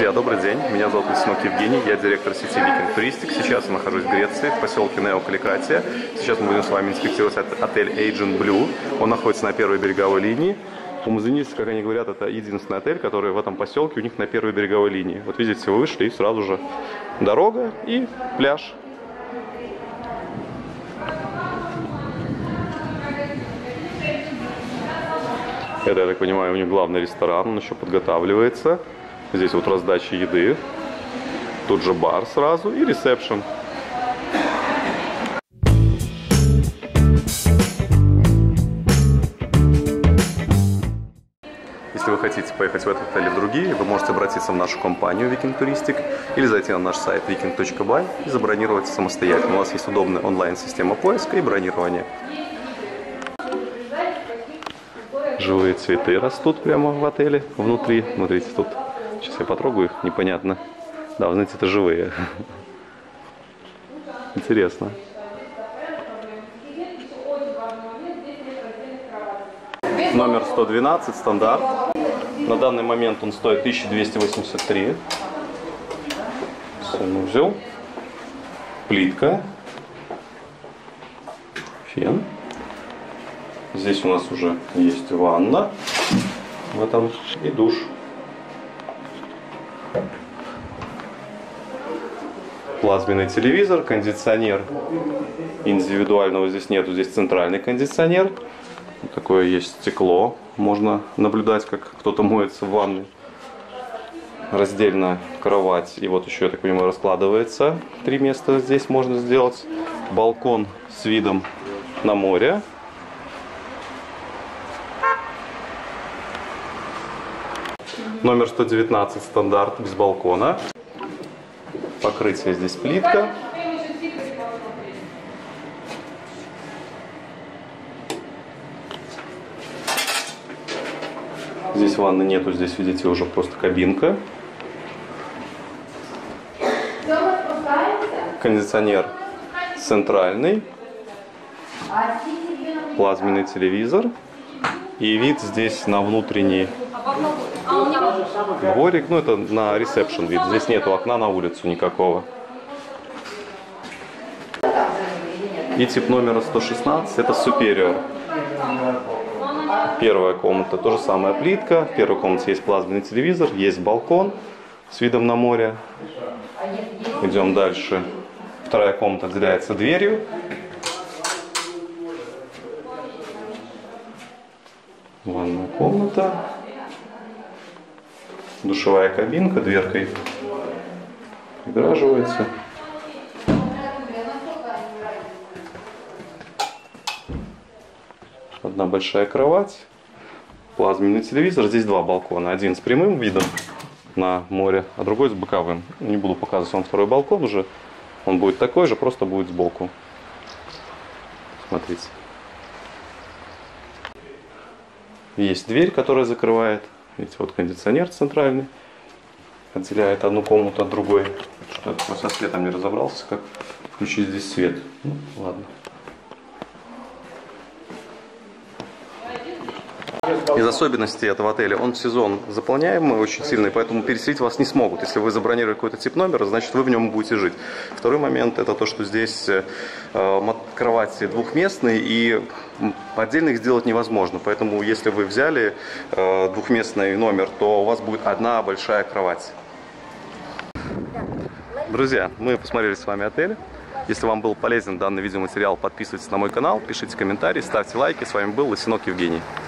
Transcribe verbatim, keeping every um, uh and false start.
Друзья, добрый день. Меня зовут Лысенок Евгений, я директор сети Viking Touristic. Сейчас я нахожусь в Греции, в поселке Нео-Каликратия. Сейчас мы будем с вами инспектировать отель Agent Blue. Он находится на первой береговой линии. Умазенисты, как они говорят, это единственный отель, который в этом поселке у них на первой береговой линии. Вот видите, вы вышли и сразу же дорога и пляж. Это, я так понимаю, у них главный ресторан, он еще подготавливается. Здесь вот раздача еды, тут же бар сразу и ресепшн. Если вы хотите поехать в этот отель и в другие, вы можете обратиться в нашу компанию Viking Touristic или зайти на наш сайт викинг точка бай и забронировать самостоятельно. У нас есть удобная онлайн-система поиска и бронирования. Живые цветы растут прямо в отеле, внутри. Смотрите, тут. Сейчас я потрогаю их, непонятно. Да, вы знаете, это живые. Интересно. Номер сто двенадцать, стандарт. На данный момент он стоит тысяча двести восемьдесят три. Санузел. Плитка. Фен. Здесь у нас уже есть ванна в этом и душ. Плазменный телевизор, кондиционер индивидуального здесь нету, здесь центральный кондиционер. Такое есть стекло, можно наблюдать, как кто-то моется в ванной. Раздельно кровать, и вот еще, я так понимаю, раскладывается. Три места здесь можно сделать. Балкон с видом на море. Номер сто девятнадцать, стандарт, без балкона. Покрытие здесь плитка. Здесь ванны нету, здесь, видите, уже просто кабинка. Кондиционер центральный. Плазменный телевизор. И вид здесь на внутренний дворик, ну это на ресепшн вид. Здесь нету окна на улицу никакого. И тип номера сто шестнадцать, это Superior. Первая комната, то же самое плитка. В первой комнате есть плазменный телевизор, есть балкон с видом на море. Идем дальше. Вторая комната отделяется дверью. Ванная комната. Душевая кабинка, дверкой приграживается. Одна большая кровать, плазменный телевизор. Здесь два балкона. Один с прямым видом на море, а другой с боковым. Не буду показывать вам второй балкон уже. Он будет такой же, просто будет сбоку. Смотрите. Есть дверь, которая закрывает. Видите, вот кондиционер центральный отделяет одну комнату от другой. Что-то со светом не разобрался, как включить здесь свет. Ну, ладно. Из особенностей этого отеля, он в сезон заполняемый очень сильный, поэтому переселить вас не смогут. Если вы забронировали какой-то тип номера, значит вы в нем будете жить. Второй момент это то, что здесь э, кровати двухместные и отдельно их сделать невозможно. Поэтому если вы взяли э, двухместный номер, то у вас будет одна большая кровать. Друзья, мы посмотрели с вами отель. Если вам был полезен данный видеоматериал, подписывайтесь на мой канал, пишите комментарии, ставьте лайки. С вами был Лысенок Евгений.